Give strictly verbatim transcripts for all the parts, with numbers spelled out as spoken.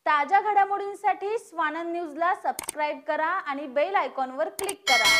ताज्या घडामोडींसाठी स्वानंद न्यूजला सबस्क्राइब करा आणि बेल आयकॉनवर क्लिक करा।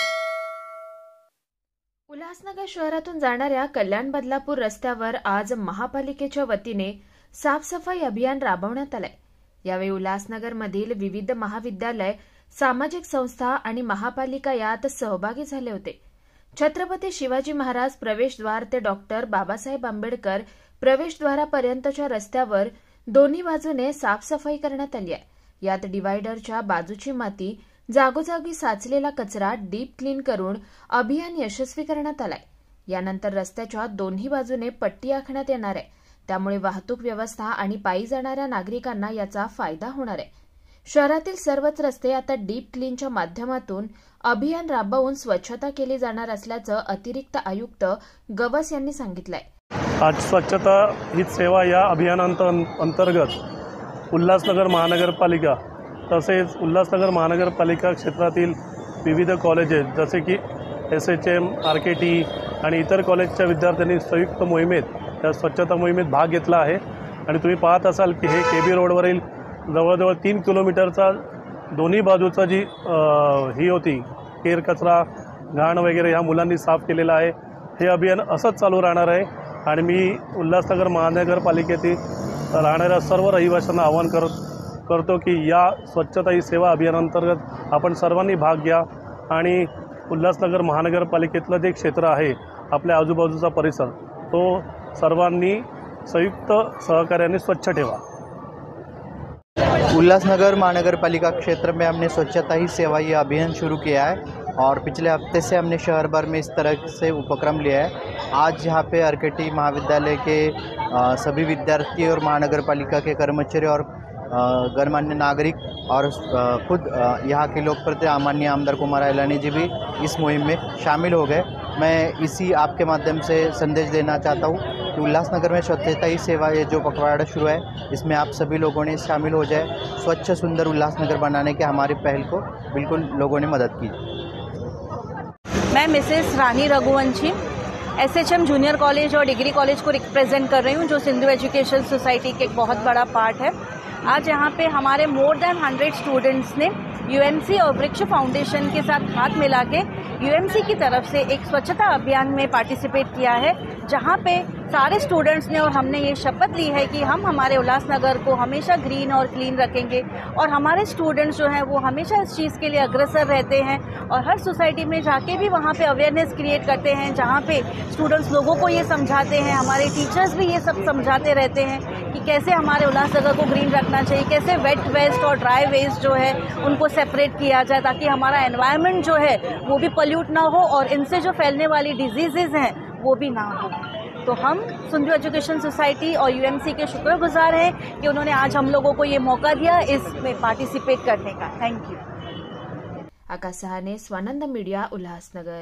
उल्हासनगर शहरातून जाणाऱ्या कल्याण बदलापूर रस्त्यावर आज महापालिकेच्या वतीने साफसफाई अभियान राबवण्यात आले। यावेळी उल्हासनगरमधील विविध महाविद्यालय, सामाजिक संस्था आणि महापालिका यात सहभागी झाले होते। छत्रपती शिवाजी महाराज प्रवेशद्वार ते डॉक्टर बाबासाहेब आंबेडकर प्रवेशद्वारापर्यंतच्या रस्त्यावर दोन्ही बाजूने साफसफाई करण्यात आली आहे। यात डिवायडरच्या बाजूची माती, जागोजागी साचलेला कचरा डीप क्लीन करून अभियान यशस्वी करण्यात आलाय। यानंतर रस्त्याच्या दोन्ही बाजूने पट्टी आखण्यात येणार आहे, त्यामुळे वाहतूक व्यवस्था आणि पायी जाणाऱ्या नागरिकांना याचा फायदा होणार आहे। शहरातील सर्वच रस्ते आता डीप क्लीनच्या माध्यमातून अभियान राबवून स्वच्छता केली जाणार असल्याचं अतिरिक्त आयुक्त गवस यांनी सांगितलंय। आज स्वच्छता ही सेवा या अभियानांतर्गत उल्हासनगर महानगरपालिका तसेच उल्हासनगर महानगरपालिका क्षेत्रातील विविध कॉलेजेस जसे की S H M, R K T आणि इतर कॉलेजच्या विद्यार्थ्यांनी संयुक्त मोहिमेत त्या स्वच्छता मोहिमेत भाग घेतला आहे। आणि तुम्ही पाहत असाल की हे के बी रोडवरील जवळजवळ तीन किलोमीटरचा दोन्ही बाजूचा जी ही होती केर कचरा, घाण वगैरे ह्या मुलांनी साफ केलेला आहे। हे अभियान असंच चालू राहणार आहे आणि मी उल्हासनगर महानगरपालिकेतील राहणाऱ्या सर्व रहिवाशांना आवाहन करत करतो की या स्वच्छता ही सेवा अभियानांतर्गत आपण सर्वांनी भाग घ्या आणि उल्हासनगर महानगरपालिकेतलं जे क्षेत्र आहे, आपल्या आजूबाजूचा परिसर, तो सर्वांनी संयुक्त सहकार्याने स्वच्छ ठेवा। उल्लासनगर महानगरपालिका क्षेत्र में हमने स्वच्छता ही सेवा ये अभियान शुरू किया है और पिछले हफ्ते से हमने शहर भर में इस तरह से उपक्रम लिया है। आज यहाँ पे आर के टी महाविद्यालय के आ, सभी विद्यार्थी और महानगरपालिका के कर्मचारी और गणमान्य नागरिक और आ, खुद आ, यहाँ के लोकप्रतिनिधि माननीय आमदार कुमार अहिलानी जी भी इस मुहिम में शामिल हो गए। मैं इसी आपके माध्यम से संदेश देना चाहता हूँ कि उल्लासनगर में स्वच्छता ही सेवा ये जो पखवाड़ा शुरू है, इसमें आप सभी लोगों ने शामिल हो जाए। स्वच्छ सुंदर उल्लासनगर बनाने के हमारी पहल को बिल्कुल लोगों ने मदद की। मैं Mrs Rani Raghuvanshi S H M junior college और डिग्री कॉलेज को रिप्रेजेंट कर रही हूँ, जो सिंधु एजुकेशन सोसाइटी के एक बहुत बड़ा पार्ट है। आज यहाँ पे हमारे मोर देन हंड्रेड स्टूडेंट्स ने यू एम सी और वृक्ष फाउंडेशन के साथ हाथ मिला के यू एम सी की तरफ से एक स्वच्छता अभियान में पार्टिसिपेट किया है, जहाँ पे सारे स्टूडेंट्स ने और हमने ये शपथ ली है कि हम हमारे उल्लासनगर को हमेशा ग्रीन और क्लीन रखेंगे। और हमारे स्टूडेंट्स जो हैं वो हमेशा इस चीज़ के लिए अग्रसर रहते हैं और हर सोसाइटी में जाके भी वहाँ पे अवेयरनेस क्रिएट करते हैं, जहाँ पे स्टूडेंट्स लोगों को ये समझाते हैं, हमारे टीचर्स भी ये सब समझाते रहते हैं कि कैसे हमारे उल्लासनगर को ग्रीन रखना चाहिए, कैसे वेट वेस्ट और ड्राई वेस्ट जो है उनको सेपरेट किया जाए, ताकि हमारा एनवायरनमेंट जो है वो भी पल्यूट ना हो और इनसे जो फैलने वाली डिजीज़ेज़ हैं वो भी ना हो। तो हम सिंधु एजुकेशन सोसाइटी और यू एम सी के शुक्रगुजार हैं कि उन्होंने आज हम लोगों को ये मौका दिया इसमें पार्टिसिपेट करने का। Thank you. Akash Sahane, Swanand media, Ulhasnagar.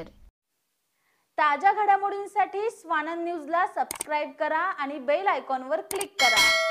ताज्या घडामोडींसाठी स्वानंद न्यूजला सबस्क्राइब करा आणि बेल आयकॉनवर क्लिक करा।